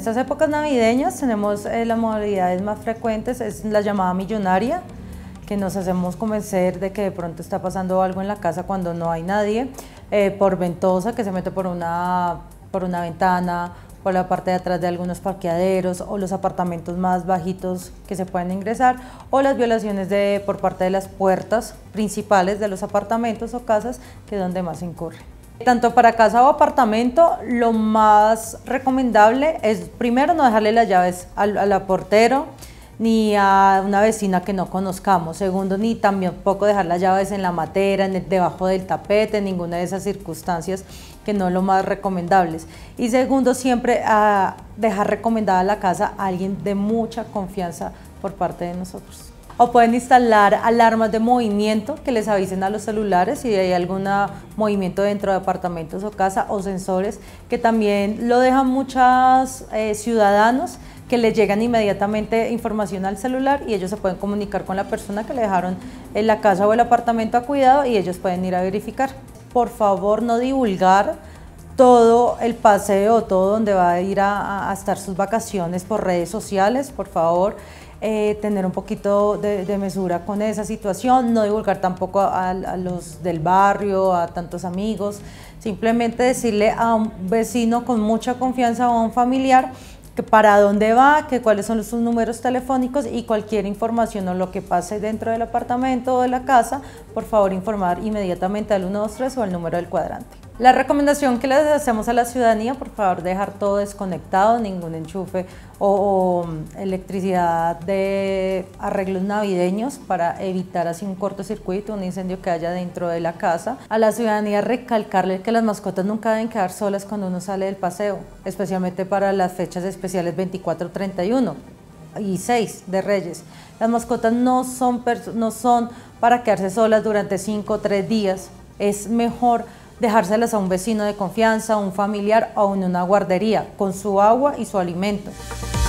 estas épocas navideñas tenemos las modalidades más frecuentes, es la llamada millonaria, que nos hacemos convencer de que de pronto está pasando algo en la casa cuando no hay nadie, por ventosa, que se mete por una ventana, por la parte de atrás de algunos parqueaderos o los apartamentos más bajitos que se pueden ingresar, o las violaciones por parte de las puertas principales de los apartamentos o casas, que es donde más se incurre. Tanto para casa o apartamento, lo más recomendable es primero no dejarle las llaves al portero ni a una vecina que no conozcamos. Segundo, ni tampoco dejar las llaves en la matera, debajo del tapete, ninguna de esas circunstancias que no es lo más recomendables. Y segundo, siempre dejar recomendada la casa a alguien de mucha confianza por parte de nosotros. O pueden instalar alarmas de movimiento que les avisen a los celulares si hay algún movimiento dentro de apartamentos o casa, o sensores que también lo dejan muchos ciudadanos, que les llegan inmediatamente información al celular y ellos se pueden comunicar con la persona que le dejaron en la casa o el apartamento a cuidado y ellos pueden ir a verificar. Por favor, no divulgar todo el paseo, todo donde va a ir a estar sus vacaciones por redes sociales, por favor. Tener un poquito de mesura con esa situación, no divulgar tampoco a los del barrio, a tantos amigos, simplemente decirle a un vecino con mucha confianza o a un familiar que para dónde va, que cuáles son sus números telefónicos y cualquier información o lo que pase dentro del apartamento o de la casa, por favor informar inmediatamente al 123 o al número del cuadrante. La recomendación que les hacemos a la ciudadanía, por favor dejar todo desconectado, ningún enchufe o electricidad de arreglos navideños para evitar así un cortocircuito, un incendio que haya dentro de la casa. A la ciudadanía recalcarle que las mascotas nunca deben quedar solas cuando uno sale del paseo, especialmente para las fechas especiales 24, 31 y 6 de Reyes. Las mascotas no son para quedarse solas durante 5 o 3 días, es mejor dejárselas a un vecino de confianza, a un familiar o en una guardería, con su agua y su alimento.